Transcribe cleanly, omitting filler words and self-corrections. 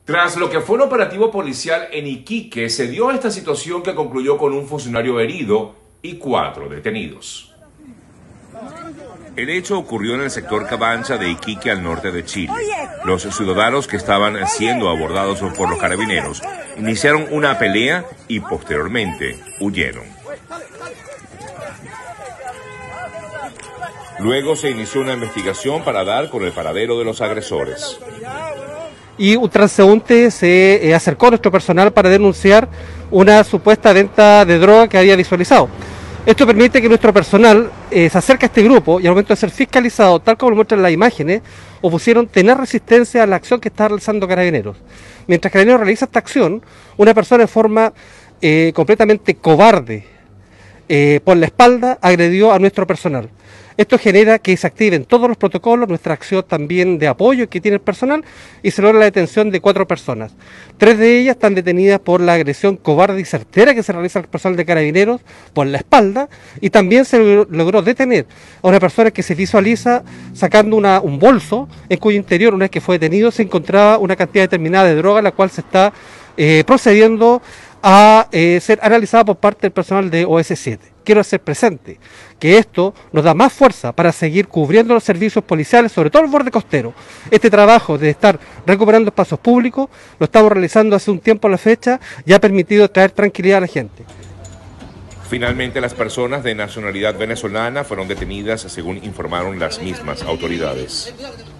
Tras lo que fue un operativo policial en Iquique, se dio esta situación que concluyó con un funcionario herido y 4 detenidos. El hecho ocurrió en el sector Cabancha de Iquique, al norte de Chile. Los ciudadanos que estaban siendo abordados por los carabineros iniciaron una pelea y posteriormente huyeron. Luego se inició una investigación para dar con el paradero de los agresores. Y un transeúnte se acercó a nuestro personal para denunciar una supuesta venta de droga que había visualizado. Esto permite que nuestro personal se acerque a este grupo y al momento de ser fiscalizado, tal como lo muestran las imágenes, opusieron tener resistencia a la acción que está realizando Carabineros. Mientras Carabineros realiza esta acción, una persona de forma completamente cobarde, por la espalda, agredió a nuestro personal. Esto genera que se activen todos los protocolos, nuestra acción también de apoyo que tiene el personal, y se logra la detención de 4 personas. 3 de ellas están detenidas por la agresión cobarde y certera que se realiza al personal de Carabineros por la espalda, y también se logró detener a una persona que se visualiza sacando un bolso en cuyo interior, una vez que fue detenido, se encontraba una cantidad determinada de droga, la cual se está procediendo a ser analizada por parte del personal de OS7. Quiero hacer presente que esto nos da más fuerza para seguir cubriendo los servicios policiales, sobre todo el borde costero. Este trabajo de estar recuperando espacios públicos lo estamos realizando hace un tiempo a la fecha y ha permitido traer tranquilidad a la gente. Finalmente, las personas de nacionalidad venezolana fueron detenidas, según informaron las mismas autoridades.